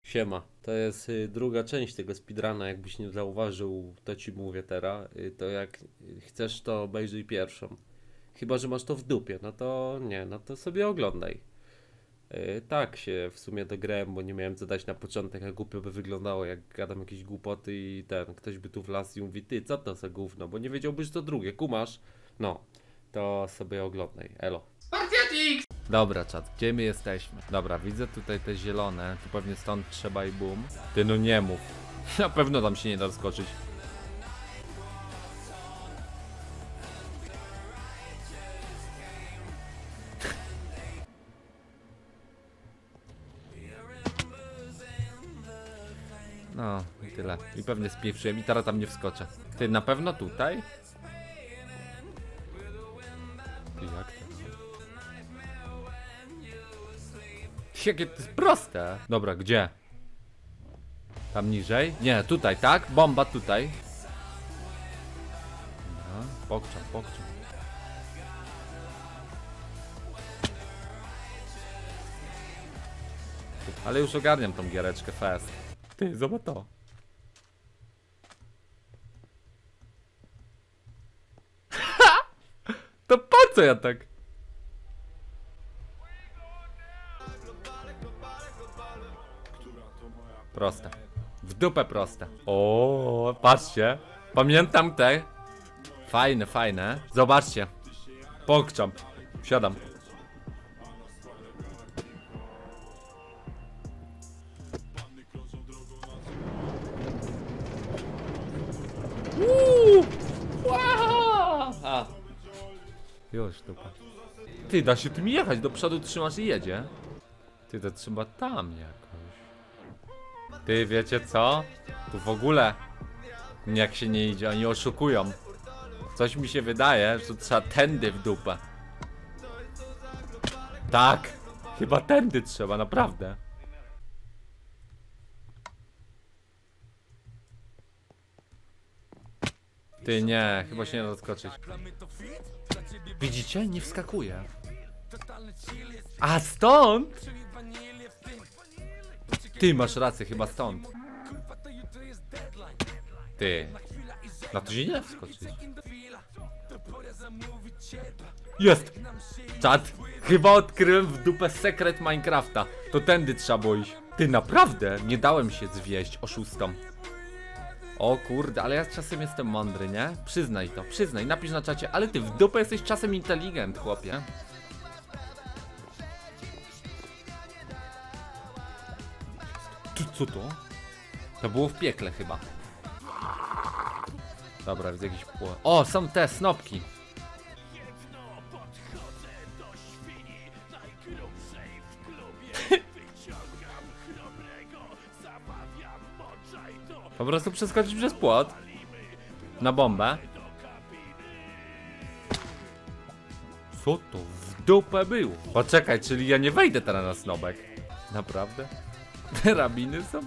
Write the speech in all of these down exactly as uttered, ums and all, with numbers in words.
Siema, to jest y, druga część tego speedruna, jakbyś nie zauważył, to ci mówię teraz, y, to jak chcesz to obejrzyj pierwszą. Chyba że masz to w dupie, no to nie, no to sobie oglądaj. Y, tak się w sumie dograłem, bo nie miałem co dać na początek, a głupio by wyglądało, jak gadam jakieś głupoty i ten, ktoś by tu wlazł i mówi, ty co to za gówno, bo nie wiedziałby, że to drugie, kumasz? No, to sobie oglądaj, elo. Dobra, czat, gdzie my jesteśmy? Dobra, widzę tutaj te zielone, tu pewnie stąd trzeba i boom. Ty no nie mów, na pewno tam się nie da skoczyć. No, i tyle. I pewnie spieprzyłem i teraz tam nie wskoczę. Ty, na pewno tutaj? Ty, jak to? Jakie to jest proste. Dobra, gdzie? Tam niżej? Nie, tutaj, tak? Bomba tutaj. No, pokczam, pokczam. Ale już ogarniam tą giereczkę fest. Ty, zobacz to. To po co ja tak? Proste. W dupę proste. O, patrzcie. Pamiętam te. Fajne, fajne. Zobaczcie. Pokczam. Siadam. Uuu. A. Już, dupa. Ty, da się tym jechać. Do przodu trzymasz i jedzie. Ty, to trzeba tam jakoś. Ty, wiecie co? Tu w ogóle jak się nie idzie, oni oszukują. Coś mi się wydaje, że tu trzeba tędy w dupę. Tak, chyba tędy trzeba, naprawdę. Ty, nie, chyba się nie da doskoczyć. Widzicie? Nie wskakuje. A stąd? Ty, masz rację, chyba stąd. Ty. Na to się nie da wskoczyć. Jest! Czad! Chyba odkryłem w dupę sekret Minecrafta. To tędy trzeba iść. Ty, naprawdę? Nie dałem się zwieść oszustom. O kurde, ale ja czasem jestem mądry, nie? Przyznaj to, przyznaj, napisz na czacie. Ale ty w dupę jesteś czasem inteligent, chłopie. Ty, co to? To było w piekle chyba. Dobra, widzę jakiś pło... O, są te snopki. Po prostu przeskoczyć przez płot. Na bombę. Co to w dupę było? Poczekaj, czyli ja nie wejdę teraz na snobek. Naprawdę? Drabiny są?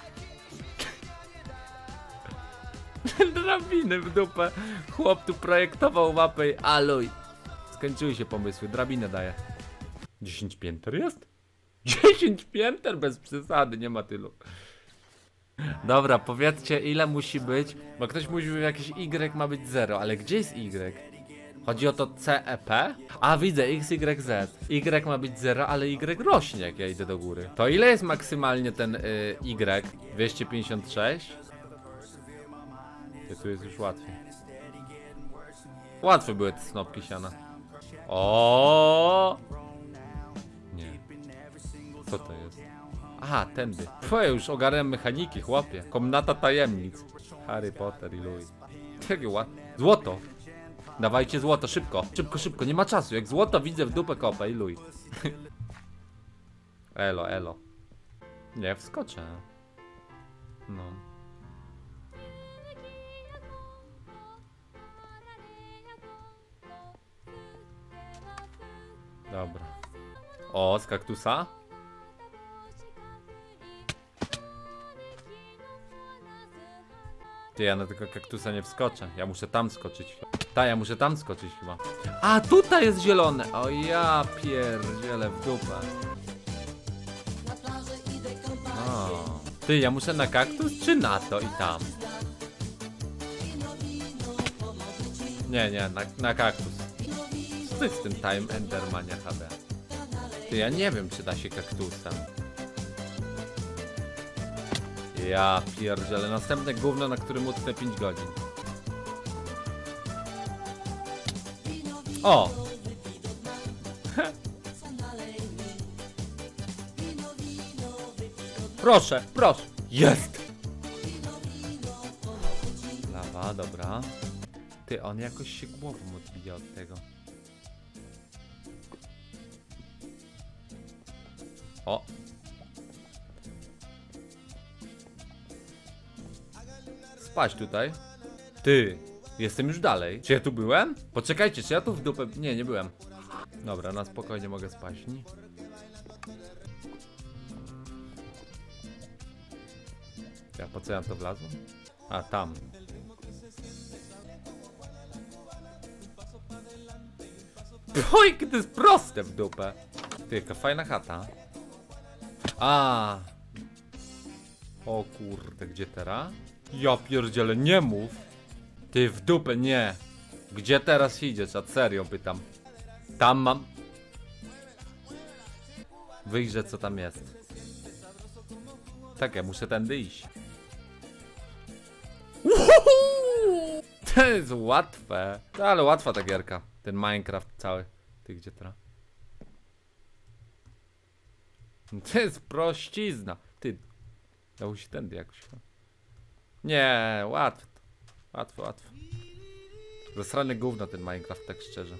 Drabiny w dupę. Chłop tu projektował mapę i aluj. Skończyły się pomysły, drabinę daję. dziesięć pięter jest? dziesięć pięter bez przesady, nie ma tylu. Dobra, powiedzcie ile musi być, bo ktoś mówi, że jakiś Y ma być zero, ale gdzie jest Y? Chodzi o to C E P? A widzę, X Y Z. Y ma być zero, ale Y rośnie jak ja idę do góry. To ile jest maksymalnie ten y, Y? dwieście pięćdziesiąt sześć? Tu jest już łatwiej. Łatwe były te snopki siana. O. Nie. Co to jest? Aha, tędy. Pfu, już ogarnąłem mechaniki, chłopie. Komnata tajemnic. Harry Potter i Louis. Takie ładne. Złoto. Dawajcie złoto, szybko. Szybko, szybko, nie ma czasu. Jak złoto widzę w dupę kopę i Louis. Elo, elo. Nie wskoczę. No. Dobra. O, z kaktusa? Ty, ja na tego kaktusa nie wskoczę. Ja muszę tam skoczyć. Ta, ja muszę tam skoczyć chyba. A, tutaj jest zielone! O ja pierdzielę w dupę. O. Ty, ja muszę na kaktus czy na to i tam? Nie, nie, na, na kaktus. Co to jest ten Time Endermania H D? Ty, ja nie wiem, czy da się kaktusem. Ja pierdzielę, następne gówno, na którym utknę pięć godzin. O! Proszę, proszę! Jest! Lawa, dobra. Ty, on jakoś się głową odbija od tego. O! Spać tutaj. Ty, jestem już dalej. Czy ja tu byłem? Poczekajcie, czy ja tu w dupę... Nie, nie byłem. Dobra, na spokojnie mogę spać. Nie? Ja po co ja to wlazłem? A, tam. Oj, to jest proste w dupę. Ty, jaka fajna chata. A. O kurde, gdzie teraz? Ja pierdzielę, nie mów. Ty, w dupę, nie. Gdzie teraz idziesz? A serio pytam. Tam mam. Wyjrzę, co tam jest. Tak, ja muszę tędy iść. Uhuhu! To jest łatwe. Ale łatwa ta gierka. Ten Minecraft cały. Ty, gdzie teraz? To jest prościzna. Ty, dało się tędy jakoś. Nie, łatwo. Łatwo, łatwo. Zasrane gówno ten Minecraft, tak szczerze.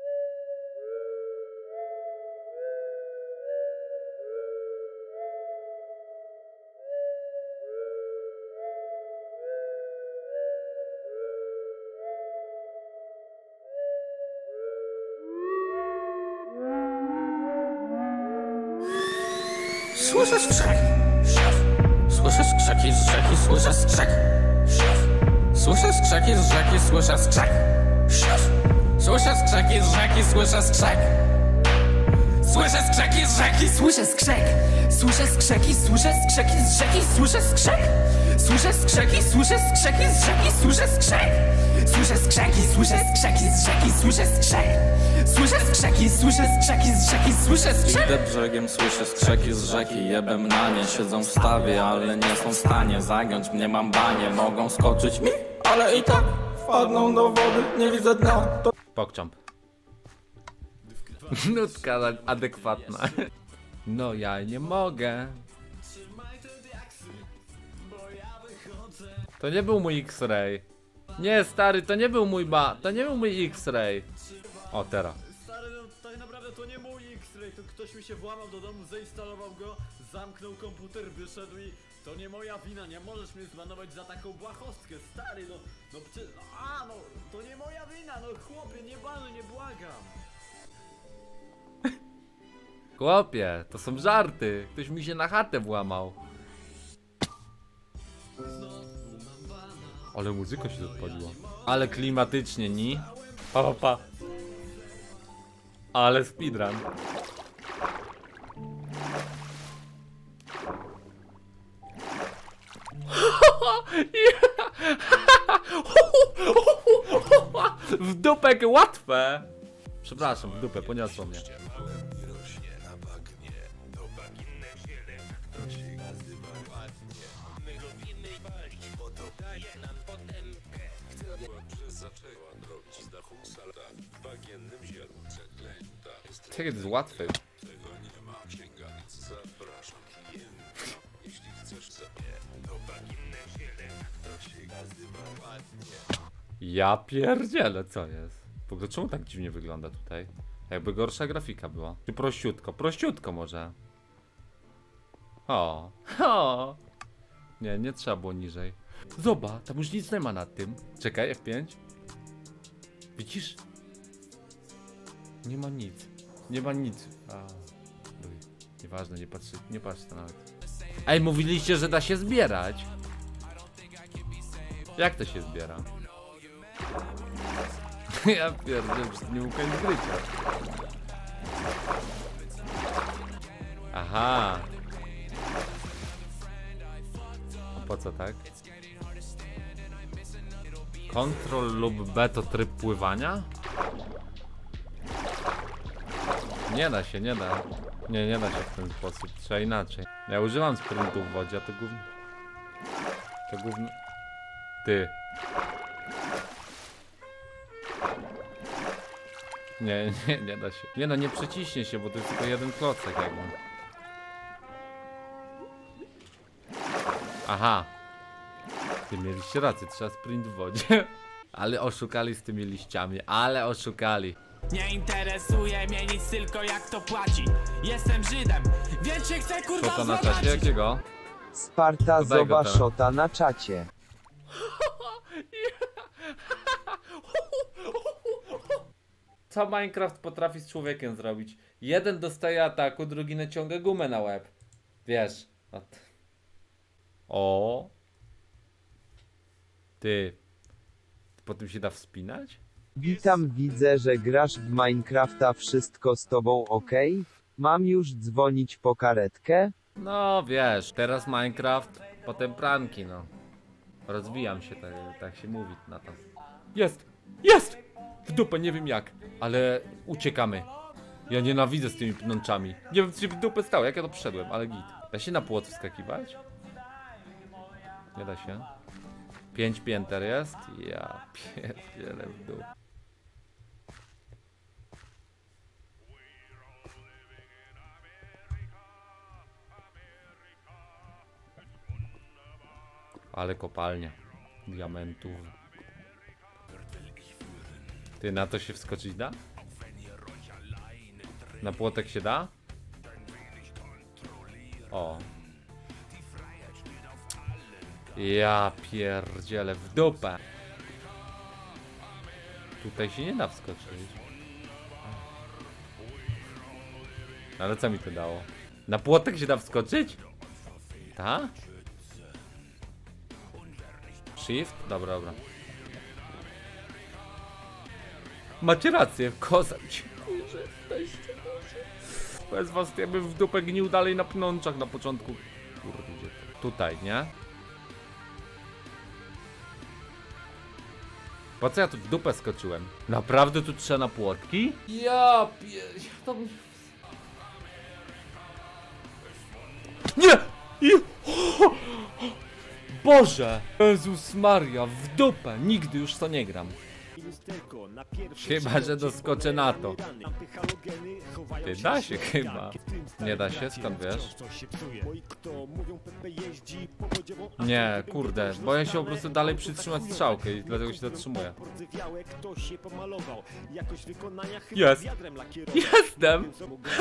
Słyszę skrzek. Słyszę skrzeki z rzeki, słyszę skrzek. Słyszę skrzeki z rzeki, słyszę skrzek. Słyszę skrzeki z rzeki, słyszę skrzek. Słyszę skrzeki z rzeki, słyszę skrzek. Słyszę skrzeki, słyszę skrzeki z rzeki, słyszę skrzek. Słyszę skrzeki, słyszę skrzeki z rzeki, słyszę skrzek. Słyszę skrzeki, słyszę skrzeki z rzeki, słyszę skrzek. Słyszę skrzeki, słyszę skrzeki z rzeki, słyszę skrzek. Idę brzegiem, słyszę skrzeki z rzeki, jebem na nie. Siedzą w stawie, ale nie są w stanie zagiąć mnie, mam banie. Mogą skoczyć mi, ale i tak wpadną do wody, nie widzę dna. To... Pokczamp. Nutka adekwatna. No ja nie mogę. To nie był mój X-ray. Nie, stary, to nie był mój ba... To nie był mój X-ray. O, teraz. Stary, no tak naprawdę to nie mój X-ray, to ktoś mi się włamał do domu, zainstalował go, zamknął komputer, wyszedł i to nie moja wina, nie możesz mnie zbanować za taką błahostkę, stary, no, no, no, a, no, to nie moja wina, no chłopie, nie banuj, nie błagam. Chłopie, to są żarty. Ktoś mi się na chatę włamał. Ale muzyka się odpaliła. Ale klimatycznie, ni? Opa. Ale speedrun. W dupek łatwe. Przepraszam, w dupę poniosło mnie. Tak jest łatwe. Ja pierdzielę, co jest? W ogóle czemu tak dziwnie wygląda tutaj? Jakby gorsza grafika była. Czy prościutko? Prościutko może. O, o. Nie, nie trzeba było niżej. Zobacz, tam już nic nie ma nad tym. Czekaj, F pięć. Widzisz? Nie ma nic. Nie ma nic. A, nieważne, nie patrzę, nie patrzę nawet. Ej, mówiliście, że da się zbierać. Jak to się zbiera? Ja pierdolę, nie mógł koniec grycia. Aha. Po co tak? Ctrl lub B to tryb pływania? Nie da się, nie da. Nie, nie da się w ten sposób. Trzeba inaczej. Ja używam sprintu w wodzie, a to gówno... To gówno... Ty. Nie, nie, nie da się. Nie no, nie przyciśnie się, bo to jest tylko jeden klocek jakby. Aha. Ty mieliście rację, trzeba sprint w wodzie. Ale oszukali z tymi liściami, ale oszukali. Nie interesuje mnie nic, tylko jak to płaci. Jestem Żydem, więc się chcę kurwa Co to na zobaczyć. czacie? Jakiego? Sparta Dodaj go zoba teraz. szota na czacie. Co Minecraft potrafi z człowiekiem zrobić? Jeden dostaje ataku, drugi naciąga gumę na łeb. Wiesz. No t- O. Ty. Po tym się da wspinać? Witam, widzę, że grasz w Minecrafta, wszystko z tobą ok? Mam już dzwonić po karetkę? No wiesz, teraz Minecraft, potem pranki, no. Rozwijam się, tak, tak się mówi na to. Jest! Jest! W dupę, nie wiem jak, ale uciekamy. Ja nienawidzę z tymi pnączami. Nie wiem co się w dupę stało, jak ja to przyszedłem, ale git. Da się na płot wskakiwać? Nie da się. Pięć pięter jest? Ja pierdzielę w dół. Ale kopalnia diamentów. Ty, na to się wskoczyć da? Na płotek się da? O. Ja pierdzielę w dupę. Tutaj się nie da wskoczyć. Ale co mi to dało? Na płotek się da wskoczyć? Tak? Shift? Dobra, dobra. Macie rację, koza. Dziękuję, że jesteście. Bez was ja bym w dupę gnił dalej na pnączach na początku. Kurde, gdzie to? Tutaj, nie? Po co ja tu w dupę skoczyłem? Naprawdę tu trzeba na płotki? Ja pier... To... Nie! I... Boże! Jezus Maria, w dupę! Nigdy już to nie gram. Chyba, że doskoczę na to. Ty, da się chyba. Nie da się? Skąd wiesz? Nie, kurde, boję się po prostu dalej przytrzymać strzałkę i dlatego się zatrzymuję. Jest! Jestem!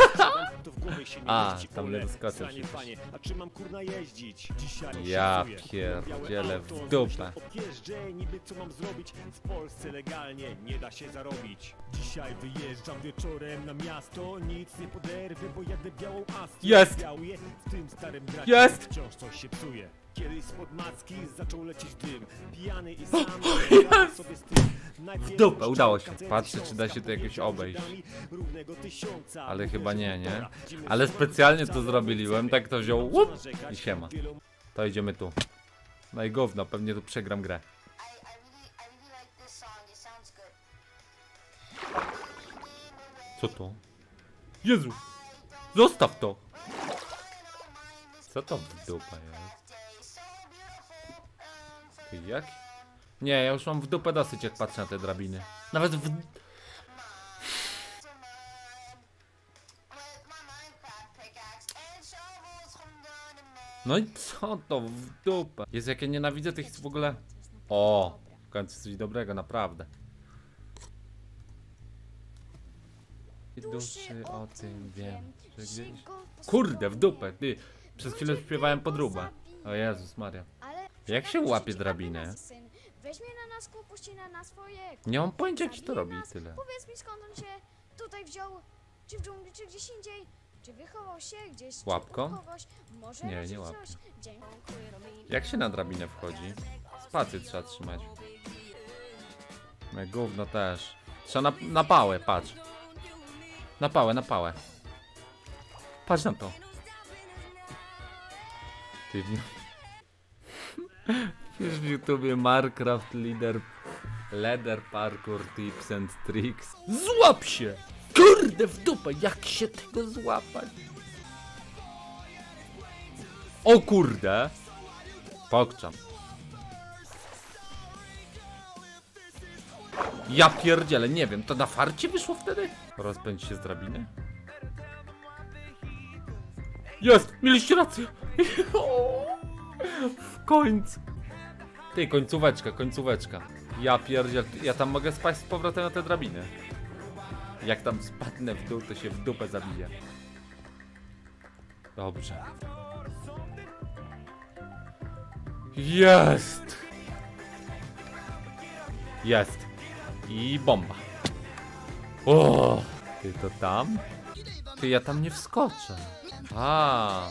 A, tam nie doskoczę przecież. Ja pierdzielę w dupę. Niby co mam zrobić? W Polsce legalnie nie da się zarobić. Dzisiaj wyjeżdżam wieczorem na miasto, nic nie poderwę, bo jadę białą Astrą. Jest! Białuję, w tym starym dracie Jest! wciąż coś się psuje. Kiedyś spod macki zaczął lecieć dym. Pijany i sam Jest! sobie z tym. W dupę, udało się. Patrzę, czy da się to jakoś obejść. Ale chyba nie, nie? Ale specjalnie to zrobiliłem, tak to wziął, łup, i siema. To idziemy tu. No i gówno, pewnie tu przegram grę. Co to? Jezu! Zostaw to! Co to w dupę jest? Ty jak? Nie, ja już mam w dupę dosyć, jak patrzę na te drabiny. Nawet w... No i co to w dupę? Jest, jak ja nienawidzę tych w ogóle... O! W końcu coś dobrego, naprawdę. Duszy o tym wiem, że gdzieś... Kurde, w dupę, ty! Przez chwilę śpiewałem podróbę. O Jezus Maria. Jak się łapie drabinę? Weźmie na nas, puści na nas swoje. Nie mam pojęcia, jak się to robi, tyle. Powiedz mi, skąd on się tutaj wziął? Czy w dżungli, czy gdzieś indziej? Czy wychował się gdzieś? czy Łapką? u kogoś? Może Nie, raczej nie łapką. coś. Dziękuję. Jak się na drabinę wchodzi? Spację trzeba trzymać. No i gówno też. Trzeba na, na pałę, patrz. Na pałę, na pałę. Patrz na to. Ty... Wiesz w YouTubie Minecraft Leader Leather Parkour Tips and Tricks. Złap się! Kurde w dupę, jak się tego złapać? O kurde! Pokczam. Ja pierdzielę, nie wiem, to na farcie wyszło wtedy? Rozpędź się z drabiny. Jest! Mieliście rację! W końcu! Ty, końcóweczka, końcóweczka. Ja pierdzielę, ja tam mogę spaść z powrotem na te drabiny. Jak tam spadnę w dół, to się w dupę zabije. Dobrze. Jest! Jest! I bomba. O! Ty to tam? Ty, ja tam nie wskoczę. A.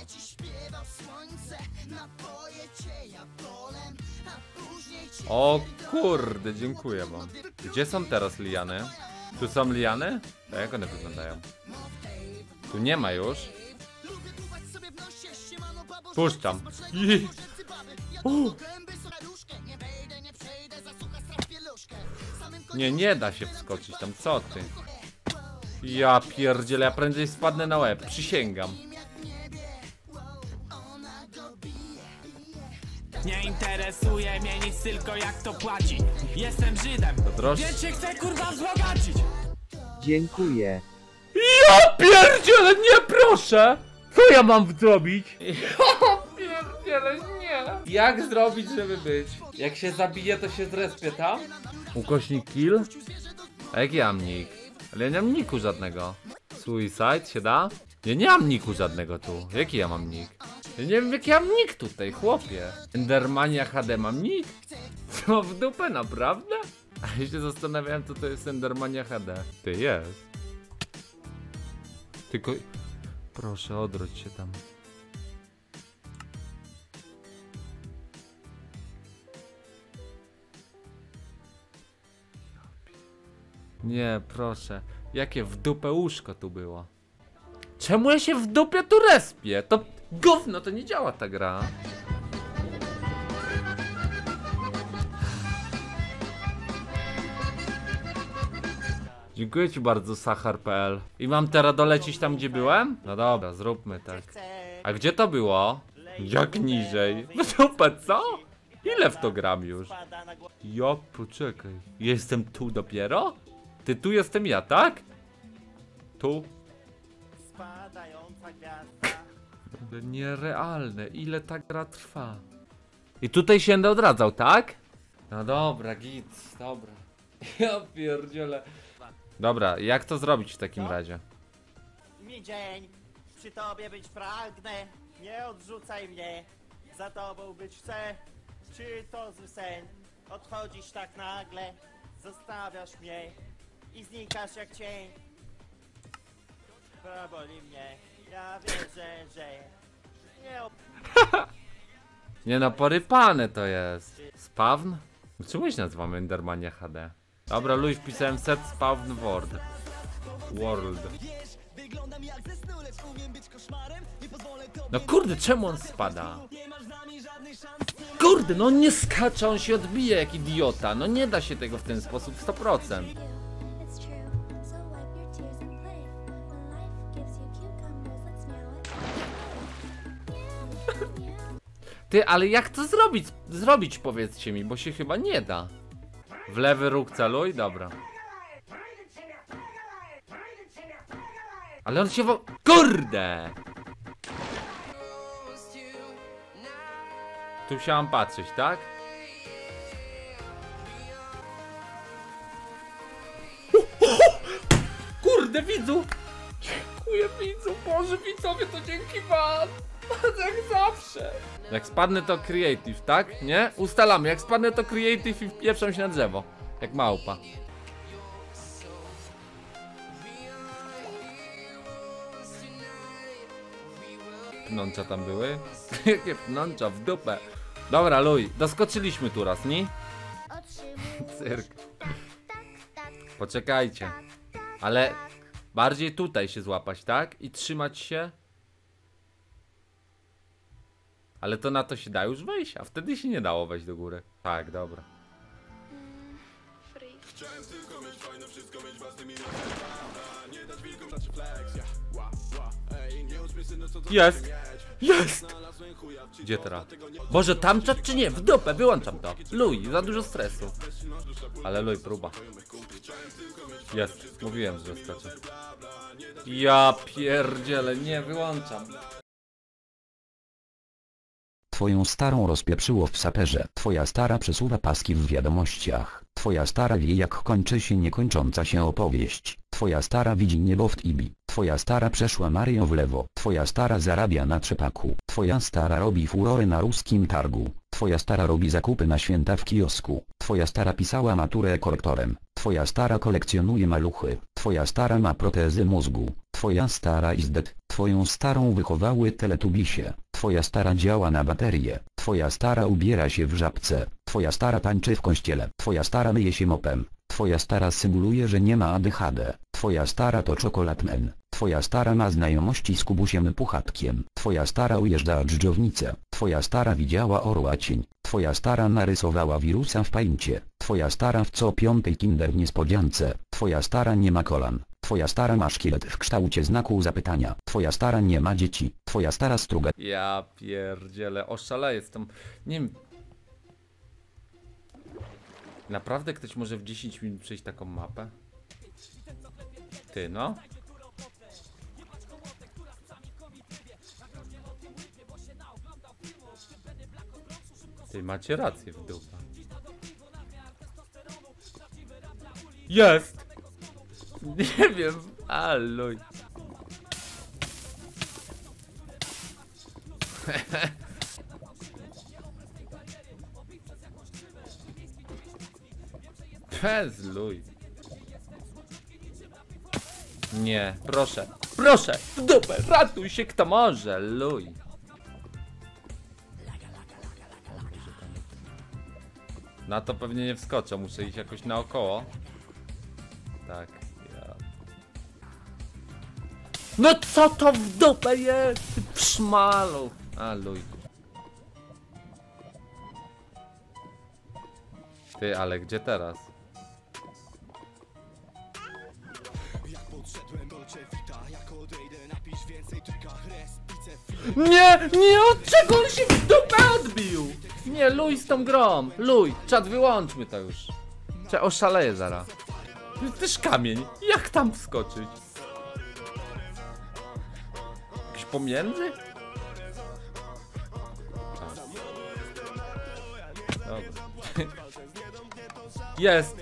O kurde, dziękuję wam. Gdzie są teraz liany? Tu są liany? To jak one wyglądają? Tu nie ma już. Puszczam. I... Uh. Nie, nie da się wskoczyć tam, co ty? Ja pierdzielę, ja prędzej spadnę na łeb, przysięgam. Nie interesuje mnie nic, tylko jak to płaci. Jestem Żydem, więc się chcę kurwa wzbogacić. Dziękuję. Ja pierdzielę, nie proszę! Co ja mam zrobić? Ja pierdzielę, nie! Jak zrobić, żeby być? Jak się zabije, to się zrespie tam? Ukośnik kill? A jaki ja mam nick? Ale ja nie mam nicku żadnego. Suicide się da? Ja nie mam nicku żadnego tu. Jaki ja mam nick? Ja nie wiem jaki ja mam nick tutaj, chłopie. Endermania H D mam nick? Co w dupę, naprawdę? A ja się zastanawiałem, co to jest Endermania H D. Ty, jest. Tylko... Proszę, odwróć się tam. Nie, proszę. Jakie w dupę łóżko tu było? Czemu ja się w dupie tu respię? To gówno, to nie działa ta gra. Dziękuję ci bardzo, Sachar kropka p l. I mam teraz dolecieć tam, gdzie byłem? No dobra, zróbmy tak. A gdzie to było? Jak niżej? W dupę, co? Ile w to gram już? Ja, poczekaj. Jestem tu dopiero? Ty tu jestem ja, tak? Tu? Nierealne, ile ta gra trwa? I tutaj się będę odradzał, tak? No dobra, git, dobra. Ja pierdzielę. Dobra, jak to zrobić w takim razie? Mi dzień, przy tobie być pragnę, nie odrzucaj mnie, za tobą być chcę. Czy to zły sen? Odchodzisz tak nagle, zostawiasz mnie i znikasz jak cień. Boli mnie, ja wierzę, że nie op... Nie no, porypane to jest. Spawn? Czemu się nazywamy Endermania H D? Dobra, luj, wpisałem set spawn world. World. No kurde, czemu on spada? Kurde, no on nie skacze, on się odbije jak idiota. No nie da się tego w ten sposób sto procent. Ty, ale jak to zrobić? Zrobić, powiedzcie mi, bo się chyba nie da. W lewy róg celuj? Dobra. Ale on się wo... Kurde! Tu musiałam patrzeć, tak? Kurde, widzu! Dziękuję, widzu! Boże, widzowie, to dzięki wam! Jak zawsze! Jak spadnę to creative, tak? Nie? Ustalamy, jak spadnę to creative i wpieprzam się na drzewo. Jak małpa. Pnącza tam były? Jakie pnącza w dupę. Dobra, luj, doskoczyliśmy tu raz, nie? Cyrk. Poczekajcie. Ale bardziej tutaj się złapać, tak? I trzymać się. Ale to na to się da już wejść, a wtedy się nie dało wejść do góry. Tak, dobra. Jest! Jest! Gdzie teraz? Boże, tam czat czy nie? W dupę, wyłączam to. Luj, za dużo stresu. Ale luj, próba. Jest, mówiłem, że skoczę. Ja pierdzielę, nie, wyłączam. Twoją starą rozpieprzyło w saperze. Twoja stara przesuwa paski w wiadomościach. Twoja stara wie, jak kończy się niekończąca się opowieść. Twoja stara widzi niebo w Tibi. Twoja stara przeszła Mario w lewo. Twoja stara zarabia na trzepaku. Twoja stara robi furory na ruskim targu. Twoja stara robi zakupy na święta w kiosku. Twoja stara pisała maturę korektorem. Twoja stara kolekcjonuje maluchy. Twoja stara ma protezy mózgu. Twoja stara is dead. Twoją starą wychowały teletubisie. Twoja stara działa na baterię. Twoja stara ubiera się w żabce. Twoja stara tańczy w kościele. Twoja stara myje się mopem. Twoja stara symuluje, że nie ma A D H D. Twoja stara to czokoladman. Twoja stara ma znajomości z Kubusiem Puchatkiem. Twoja stara ujeżdża dżdżownicę. Twoja stara widziała orła cień. Twoja stara narysowała wirusa w paincie. Twoja stara w co piątej kinder niespodziance. Twoja stara nie ma kolan. Twoja stara ma szkielet w kształcie znaku zapytania. Twoja stara nie ma dzieci. Twoja stara struga. Ja pierdzielę, oszaleję z tą... Nie wiem... Naprawdę ktoś może w dziesięć minut przejść taką mapę? Ty no? Ty macie rację w dupę. Jest! Nie wiem, aluj. Bez luj. Nie, proszę, proszę, w dupę, ratuj się kto może, luj. Na to pewnie nie wskoczę, muszę iść jakoś naokoło. Tak, ja... No co to w dupę jest? W szmalu. A luj. Ty, ale gdzie teraz? Nie, nie, od czego on się w dupę odbił? Nie, luj z tą grą, luj, czat wyłączmy to już. Cze oszaleję zaraz. To jest też kamień, jak tam wskoczyć? Jakiś pomiędzy? Dobra. Jest!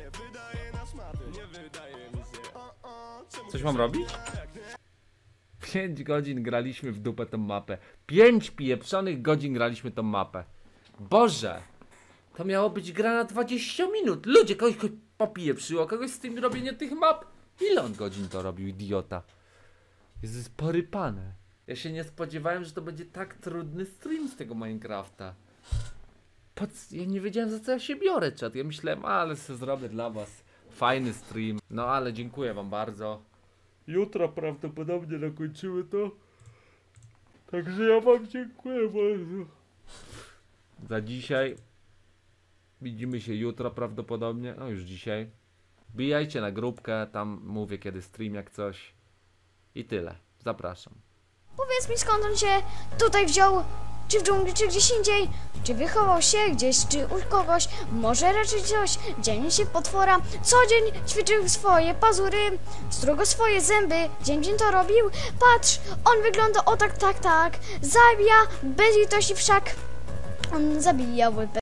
Coś mam robić? pięć godzin graliśmy w dupę tą mapę. pięć pieprzonych godzin graliśmy tą mapę. Boże! To miało być gra na dwadzieścia minut. Ludzie, kogoś popieprzyło, kogoś z tym robienie tych map. Ile on godzin to robił, idiota? Jest porypane. Ja się nie spodziewałem, że to będzie tak trudny stream z tego Minecrafta. Pod... Ja nie wiedziałem, za co ja się biorę, czat. Ja myślałem, ale sobie zrobię dla was fajny stream. No ale dziękuję wam bardzo. Jutro prawdopodobnie nakończymy to. Także ja wam dziękuję bardzo za dzisiaj. Widzimy się jutro prawdopodobnie. No już dzisiaj. Bijajcie na grupkę, tam mówię kiedy stream jak coś. I tyle. Zapraszam. Powiedz mi, skąd on się tutaj wziął? Czy w dżungli, czy gdzieś indziej? Czy wychował się gdzieś, czy u kogoś? Może raczej coś? Dzień się potwora. Co dzień ćwiczył swoje pazury, strugo swoje zęby. Dzień dzień to robił. Patrz, on wygląda o tak, tak, tak. Zabija bez litości wszak. On zabija łypę.